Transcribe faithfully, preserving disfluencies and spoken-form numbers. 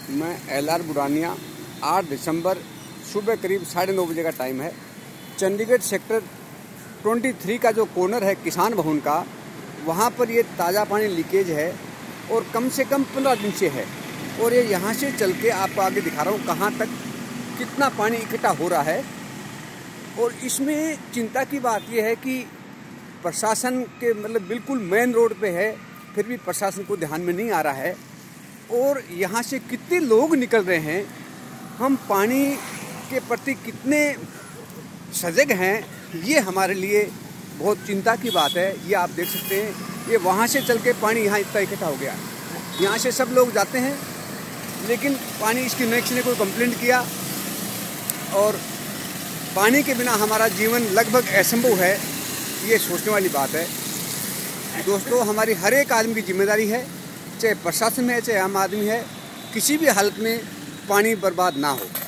मैं L R बुरानिया। आठ दिसंबर सुबह करीब साढ़े नौ बजे का टाइम है। चंडीगढ़ सेक्टर तेईस का जो कॉर्नर है किसान भवन का, वहाँ पर ये ताज़ा पानी लीकेज है और कम से कम पंद्रह दिन से है। और ये यहाँ से चल के आपको आगे दिखा रहा हूँ कहाँ तक कितना पानी इकट्ठा हो रहा है। और इसमें चिंता की बात यह है कि प्रशासन के मतलब बिल्कुल मेन रोड पे है, फिर भी प्रशासन को ध्यान में नहीं आ रहा है। और यहाँ से कितने लोग निकल रहे हैं, हम पानी के प्रति कितने सजग हैं, ये हमारे लिए बहुत चिंता की बात है। ये आप देख सकते हैं, ये वहाँ से चल के पानी यहाँ इतना इकट्ठा हो गया। यहाँ से सब लोग जाते हैं, लेकिन पानी इसकी न किसी ने कोई कंप्लेंट किया। और पानी के बिना हमारा जीवन लगभग असंभव है, ये सोचने वाली बात है। दोस्तों, हमारी हर एक आदमी की जिम्मेदारी है, चाहे प्रशासन में है चाहे आम आदमी है, किसी भी हालत में पानी बर्बाद ना हो।